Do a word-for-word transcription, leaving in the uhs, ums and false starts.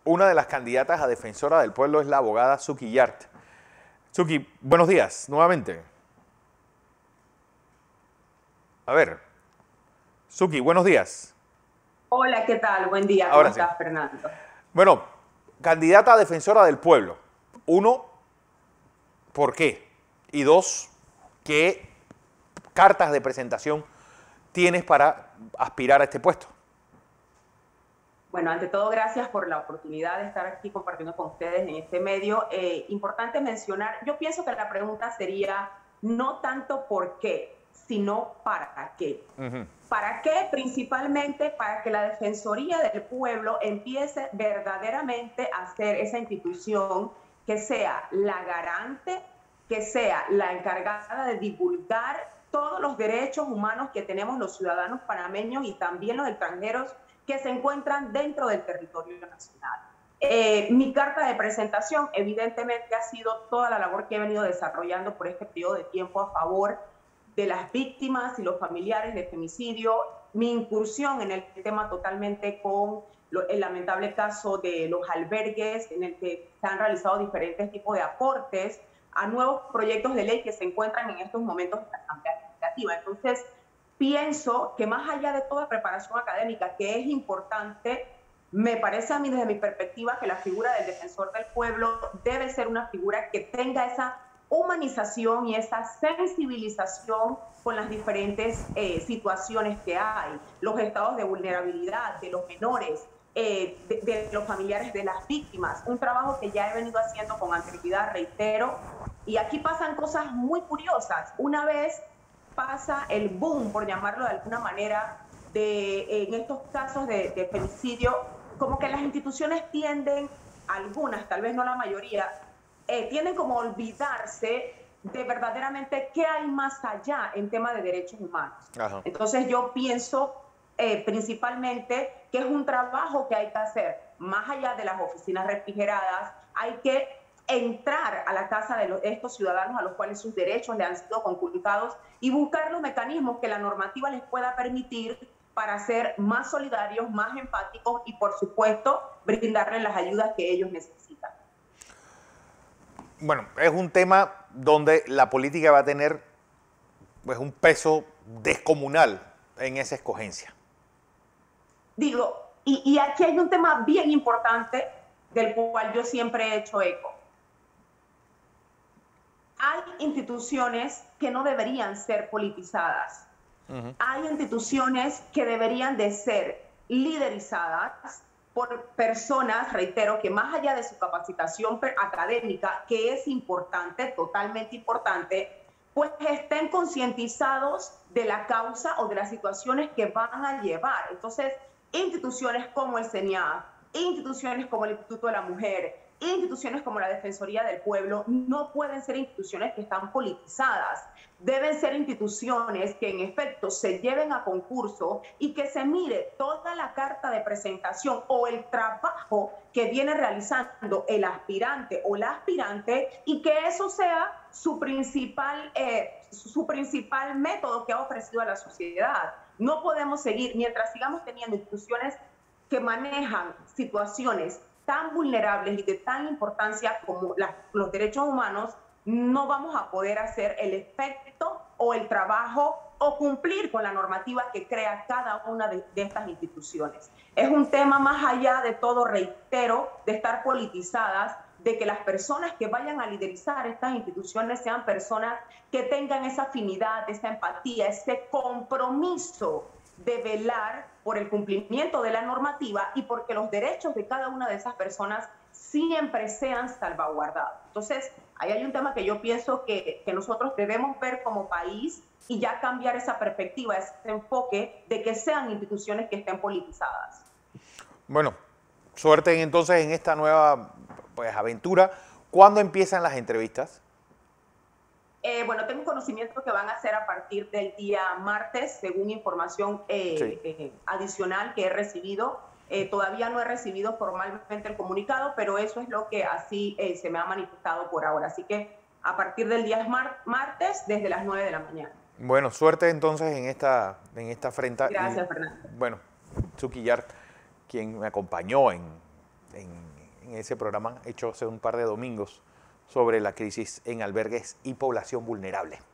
una de las candidatas a defensora del pueblo es la abogada Zuki Yart. Zuki, buenos días, nuevamente. A ver, Zuki, buenos días. Hola, ¿qué tal? Buen día, ¿cómo Ahora sí. estás, Fernando? Bueno, candidata a defensora del pueblo. Uno, ¿por qué? Y dos, ¿qué cartas de presentación tienes para aspirar a este puesto? Bueno, ante todo, gracias por la oportunidad de estar aquí compartiendo con ustedes en este medio. Eh, importante mencionar, yo pienso que la pregunta sería no tanto por qué, sino para qué. Uh-huh. ¿Para qué? Principalmente para que la Defensoría del Pueblo empiece verdaderamente a ser esa institución que sea la garante, que sea la encargada de divulgar todos los derechos humanos que tenemos los ciudadanos panameños y también los extranjeros que se encuentran dentro del territorio nacional. Eh, mi carta de presentación evidentemente ha sido toda la labor que he venido desarrollando por este periodo de tiempo a favor de las víctimas y los familiares de femicidio, mi incursión en el tema totalmente con lo, el lamentable caso de los albergues en el que se han realizado diferentes tipos de aportes a nuevos proyectos de ley que se encuentran en estos momentos en la Asamblea Legislativa. Entonces, pienso que más allá de toda preparación académica, que es importante, me parece a mí desde mi perspectiva que la figura del defensor del pueblo debe ser una figura que tenga esa humanización y esa sensibilización con las diferentes eh, situaciones que hay, los estados de vulnerabilidad de los menores, eh, de, de los familiares de las víctimas, un trabajo que ya he venido haciendo con anterioridad, reitero, y aquí pasan cosas muy curiosas. Una vez pasa el boom, por llamarlo de alguna manera, de, en estos casos de, de femicidio, como que las instituciones tienden, algunas, tal vez no la mayoría, eh, tienden como a olvidarse de verdaderamente qué hay más allá en tema de derechos humanos. Ajá. Entonces yo pienso eh, principalmente que es un trabajo que hay que hacer, más allá de las oficinas refrigeradas, hay que entrar a la casa de los, estos ciudadanos a los cuales sus derechos le han sido conculcados y buscar los mecanismos que la normativa les pueda permitir para ser más solidarios, más empáticos y, por supuesto, brindarles las ayudas que ellos necesitan. Bueno, es un tema donde la política va a tener pues, un peso descomunal en esa escogencia. Digo, y, y aquí hay un tema bien importante del cual yo siempre he hecho eco. Hay instituciones que no deberían ser politizadas. Uh-huh. Hay instituciones que deberían de ser liderizadas por personas, reitero, que más allá de su capacitación académica, que es importante, totalmente importante, pues estén concientizados de la causa o de las situaciones que van a llevar. Entonces, instituciones como el CENIAF, instituciones como el Instituto de la Mujer, instituciones como la Defensoría del Pueblo no pueden ser instituciones que están politizadas. Deben ser instituciones que en efecto se lleven a concurso y que se mire toda la carta de presentación o el trabajo que viene realizando el aspirante o la aspirante y que eso sea su principal, eh, su principal método que ha ofrecido a la sociedad. No podemos seguir, mientras sigamos teniendo instituciones que manejan situaciones tan vulnerables y de tan importancia como la, los derechos humanos, no vamos a poder hacer el efecto o el trabajo o cumplir con la normativa que crea cada una de, de estas instituciones. Es un tema más allá de todo, reitero, de estar politizadas, de que las personas que vayan a liderizar estas instituciones sean personas que tengan esa afinidad, esa empatía, ese compromiso de velar por el cumplimiento de la normativa y porque los derechos de cada una de esas personas siempre sean salvaguardados. Entonces, ahí hay un tema que yo pienso que, que nosotros debemos ver como país y ya cambiar esa perspectiva, ese enfoque de que sean instituciones que estén politizadas. Bueno, suerte entonces en esta nueva pues, aventura. ¿Cuándo empiezan las entrevistas? Eh, bueno, tengo conocimiento que van a ser a partir del día martes, según información eh, sí. eh, adicional que he recibido. Eh, todavía no he recibido formalmente el comunicado, pero eso es lo que así eh, se me ha manifestado por ahora. Así que a partir del día mar martes, desde las nueve de la mañana. Bueno, suerte entonces en esta, en esta frente. Gracias, y, Fernando. Bueno, Zuki Yart, quien me acompañó en, en en ese programa hecho hace un par de domingos sobre la crisis en albergues y población vulnerable.